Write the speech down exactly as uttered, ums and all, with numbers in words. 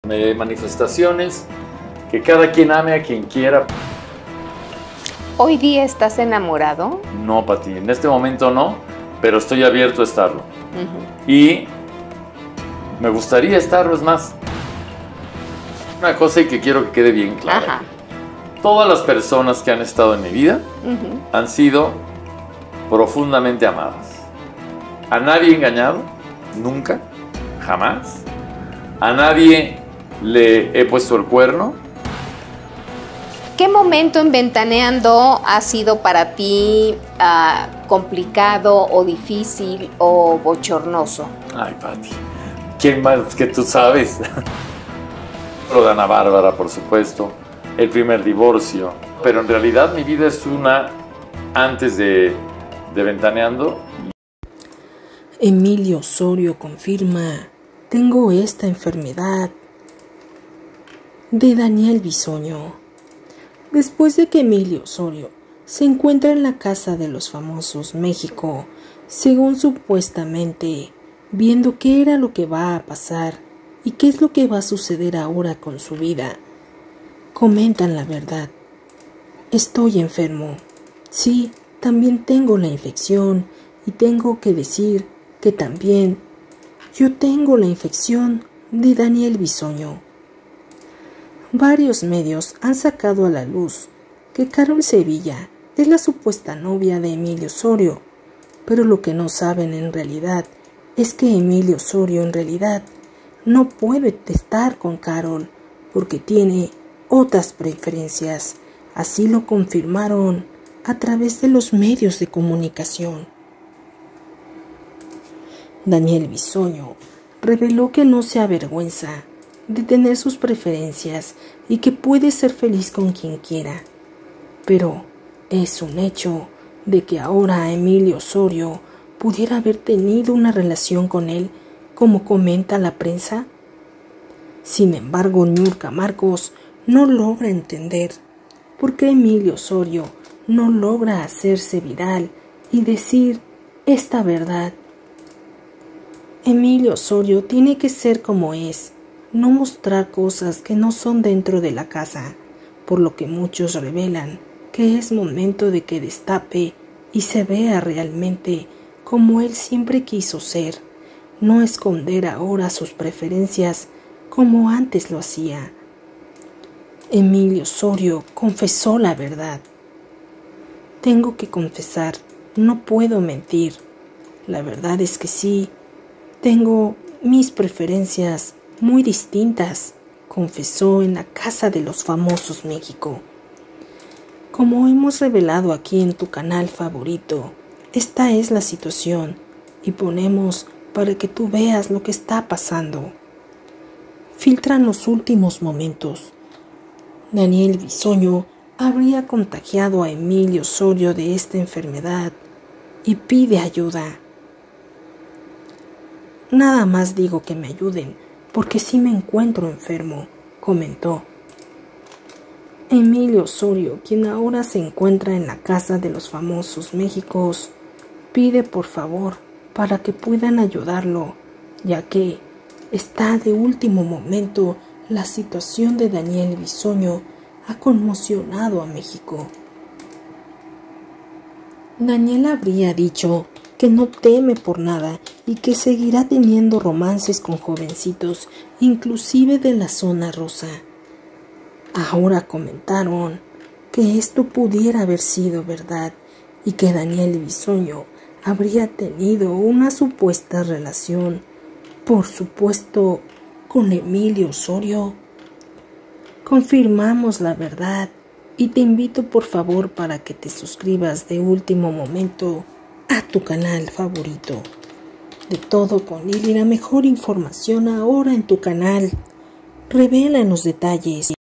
Eh, manifestaciones, que cada quien ame a quien quiera. ¿Hoy día estás enamorado? No, Pati, en este momento no, pero estoy abierto a estarlo. Uh-huh. Y me gustaría estarlo, es más. Una cosa y que quiero que quede bien clara. Ajá. Todas las personas que han estado en mi vida uh-huh. han sido profundamente amadas. A nadie he engañado, nunca, jamás. A nadie le he puesto el cuerno. ¿Qué momento en Ventaneando ha sido para ti uh, complicado o difícil o bochornoso? Ay, Pati, ¿quién más que tú sabes? Lo de Ana Bárbara, por supuesto, el primer divorcio. Pero en realidad mi vida es una antes de, de Ventaneando. Emilio Osorio confirma: tengo esta enfermedad. De Daniel Bisoño. Después de que Emilio Osorio se encuentra en la Casa de los Famosos México, según supuestamente, viendo qué era lo que va a pasar y qué es lo que va a suceder ahora con su vida, comentan la verdad. Estoy enfermo. Sí, también tengo la infección y tengo que decir que también yo tengo la infección de Daniel Bisoño. Varios medios han sacado a la luz que Carol Sevilla es la supuesta novia de Emilio Osorio, pero lo que no saben en realidad es que Emilio Osorio en realidad no puede estar con Carol porque tiene otras preferencias. Así lo confirmaron a través de los medios de comunicación. Daniel Bisoño reveló que no se avergüenza de tener sus preferencias y que puede ser feliz con quien quiera. Pero es un hecho de que ahora Emilio Osorio pudiera haber tenido una relación con él, como comenta la prensa. Sin embargo, Niurka Marcos no logra entender por qué Emilio Osorio no logra hacerse viral y decir esta verdad. Emilio Osorio tiene que ser como es, no mostrar cosas que no son dentro de la casa, por lo que muchos revelan que es momento de que destape y se vea realmente como él siempre quiso ser, no esconder ahora sus preferencias como antes lo hacía. Emilio Osorio confesó la verdad. Tengo que confesar, no puedo mentir. La verdad es que sí, tengo mis preferencias muy distintas, confesó en la Casa de los Famosos México. Como hemos revelado aquí en tu canal favorito, esta es la situación y ponemos para que tú veas lo que está pasando. Filtran los últimos momentos. Daniel Bisoño habría contagiado a Emilio Osorio de esta enfermedad y pide ayuda. Nada más digo que me ayuden, porque sí me encuentro enfermo, comentó. Emilio Osorio, quien ahora se encuentra en la Casa de los Famosos Méxicos, pide por favor para que puedan ayudarlo, ya que está de último momento. La situación de Daniel Bisoño ha conmocionado a México. Daniel habría dicho que no teme por nada y que seguirá teniendo romances con jovencitos, inclusive de la zona rosa. Ahora comentaron que esto pudiera haber sido verdad y que Daniel Bisoño habría tenido una supuesta relación, por supuesto, con Emilio Osorio. Confirmamos la verdad y te invito por favor para que te suscribas de último momento a tu canal favorito. De Todo con Lili, la mejor información ahora en tu canal. Revelan los detalles.